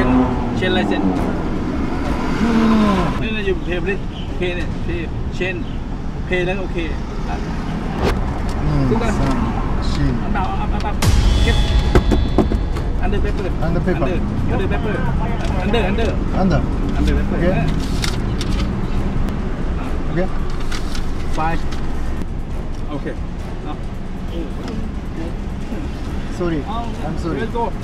chain license นี่เราอยู่เพย์เนี่ยchainเพย์แล้วโอเคทุกคนเอาเก็บ under paper under paper under paper under paper okay fine okay sorry I'm sorry let's go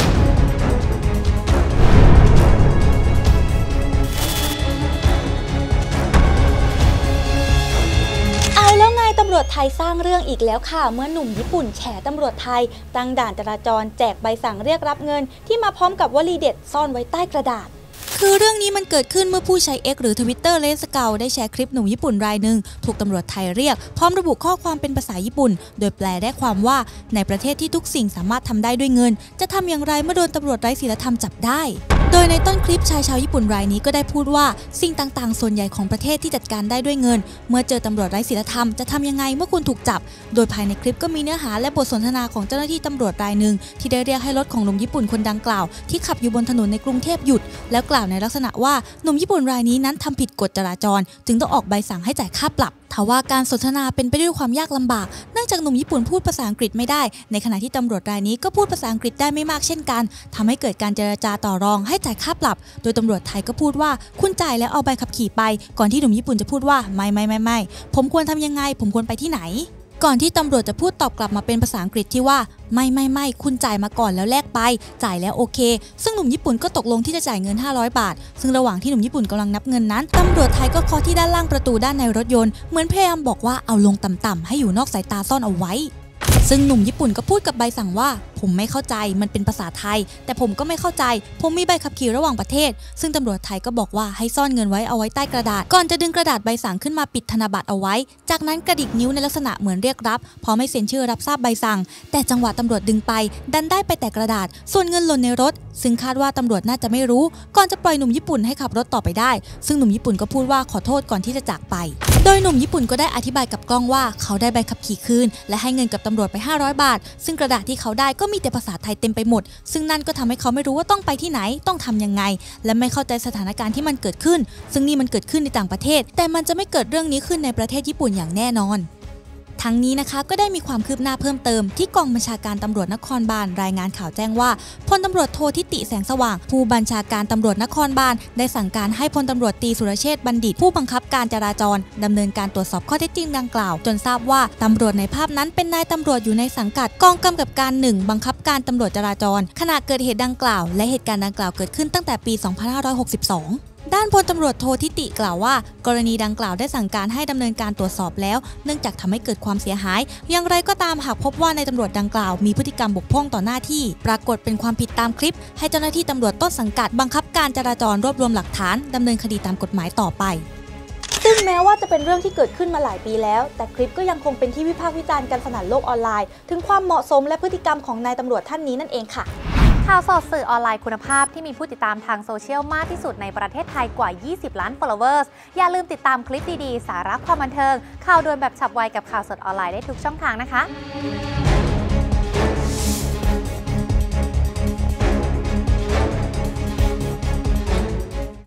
แล้วไงตำรวจไทยสร้างเรื่องอีกแล้วค่ะเมื่อหนุ่มญี่ปุ่นแฉตำรวจไทยตั้งด่านจราจรแจกใบสั่งเรียกรับเงินที่มาพร้อมกับวลีเด็ดซ่อนไว้ใต้กระดาษคือเรื่องนี้มันเกิดขึ้นเมื่อผู้ใช้ X หรือ Twitter เลนสเกลได้แชร์คลิปหนุ่มญี่ปุ่นรายหนึ่งถูกตำรวจไทยเรียกพร้อมระบุข้อความเป็นภาษาญี่ปุ่นโดยแปลได้ความว่าในประเทศที่ทุกสิ่งสามารถทำได้ด้วยเงินจะทำอย่างไรเมื่อโดนตำรวจไร้ศีลธรรมจับได้โดยในต้นคลิปชายชาวญี่ปุ่นรายนี้ก็ได้พูดว่าสิ่งต่างๆส่วนใหญ่ของประเทศที่จัดการได้ด้วยเงินเมื่อเจอตำรวจไร้ศีลธรรมจะทำยังไงเมื่อคุณถูกจับโดยภายในคลิปก็มีเนื้อหาและบทสนทนาของเจ้าหน้าที่ตำรวจรายหนึ่งที่ได้เรียกให้รถของหนุ่มญี่ปุ่นคนดังกล่าวที่ขับอยู่บนถนนในกรุงเทพหยุดแล้วกล่าวในลักษณะว่าหนุ่มญี่ปุ่นรายนี้นั้นทำผิดกฎจราจรจึงต้องออกใบสั่งให้จ่ายค่าปรับทว่าการสนทนาเป็นไปด้วยความยากลำบากเนื่องจากหนุ่มญี่ปุ่นพูดภาษาอังกฤษไม่ได้ในขณะที่ตำรวจรายนี้ก็พูดภาษาอังกฤษได้ไม่มากเช่นกันทำให้เกิดการเจรจาต่อรองให้จ่ายค่าปรับโดยตำรวจไทยก็พูดว่าคุณจ่ายแล้วเอาใบขับขี่ไปก่อนที่หนุ่มญี่ปุ่นจะพูดว่าไม่ผมควรทำยังไงผมควรไปที่ไหนก่อนที่ตำรวจจะพูดตอบกลับมาเป็นภาษาอังกฤษที่ว่าไม่คุณจ่ายมาก่อนแล้วแลกไปจ่ายแล้วโอเคซึ่งหนุ่มญี่ปุ่นก็ตกลงที่จะจ่ายเงิน500 บาทซึ่งระหว่างที่หนุ่มญี่ปุ่นกำลังนับเงินนั้นตำรวจไทยก็เคาะที่ด้านล่างประตูด้านในรถยนต์เหมือนพยายามบอกว่าเอาลงต่ำๆให้อยู่นอกสายตาซ่อนเอาไว้ซึ่งหนุ่มญี่ปุ่นก็พูดกับใบสั่งว่าผมไม่เข้าใจมันเป็นภาษาไทยแต่ผมก็ไม่เข้าใจผมมีใบขับขี่ระหว่างประเทศซึ่งตำรวจไทยก็บอกว่าให้ซ่อนเงินไว้เอาไว้ใต้กระดาษก่อนจะดึงกระดาษใบสั่งขึ้นมาปิดธนบัตรเอาไว้จากนั้นกระดิกนิ้วในลักษณะเหมือนเรียกรับพร้อมให้เซ็นชื่อรับทราบใบสั่งแต่จังหวะตำรวจดึงไปดันได้ไปแต่กระดาษส่วนเงินหล่นในรถซึ่งคาดว่าตำรวจน่าจะไม่รู้ก่อนจะปล่อยหนุ่มญี่ปุ่นให้ขับรถต่อไปได้ซึ่งหนุ่มญี่ปุ่นก็พูดว่าขอโทษก่อนที่จะจากไปโดยหนุ่มญี่ปุ่นก็ได้อธิบายกับกล้องว่าเขาได้ใบขับขี่คืนและให้เงินกับตำรวจไป500 บาทซึ่งกระดาษที่เขาได้ก็มีแต่ภาษาไทยเต็มไปหมดซึ่งนั่นก็ทำให้เขาไม่รู้ว่าต้องไปที่ไหนต้องทำยังไงและไม่เข้าใจสถานการณ์ที่มันเกิดขึ้นซึ่งนี่มันเกิดขึ้นในต่างประเทศแต่มันจะไม่เกิดเรื่องนี้ขึ้นในประเทศญี่ปุ่นอย่างแน่นอนทั้งนี้นะคะก็ได้มีความคืบหน้าเพิ่มเติมที่กองบัญชาการตำรวจนครบาลรายงานข่าวแจ้งว่าพลตำรวจโททิติแสงสว่างผู้บัญชาการตำรวจนครบาลได้สั่งการให้พลตำรวจตรีสุรเชษฐ์บัณฑิตผู้บังคับการจราจรดำเนินการตรวจสอบข้อเท็จจริงดังกล่าวจนทราบว่าตำรวจในภาพนั้นเป็นนายตำรวจอยู่ในสังกัดกองกำกับการ 1บังคับการตำรวจจราจรขณะเกิดเหตุดังกล่าวและเหตุการณ์ดังกล่าวเกิดขึ้นตั้งแต่ปี 2562ด้านพลตำรวจโททิติกล่าวว่ากรณีดังกล่าวได้สั่งการให้ดำเนินการตรวจสอบแล้วเนื่องจากทำให้เกิดความเสียหายอย่างไรก็ตามหากพบว่าในตำรวจดังกล่าวมีพฤติกรรมบกพร่องต่อหน้าที่ปรากฏเป็นความผิดตามคลิปให้เจ้าหน้าที่ตำรวจต้นสังกัดบังคับการจราจรรวบรวมหลักฐานดำเนินคดีตามกฎหมายต่อไปซึ่งแม้ว่าจะเป็นเรื่องที่เกิดขึ้นมาหลายปีแล้วแต่คลิปก็ยังคงเป็นที่วิพากษ์วิจารณ์กันสนั่นโลกออนไลน์ถึงความเหมาะสมและพฤติกรรมของนายตำรวจท่านนี้นั่นเองค่ะข่าวสดสื่อออนไลน์คุณภาพที่มีผู้ติดตามทางโซเชียลมากที่สุดในประเทศไทยกว่า 20 ล้าน followers อย่าลืมติดตามคลิปดีๆสาระความบันเทิงข่าวด่วนแบบฉับไวกับข่าวสดออนไลน์ได้ทุกช่องทางนะคะ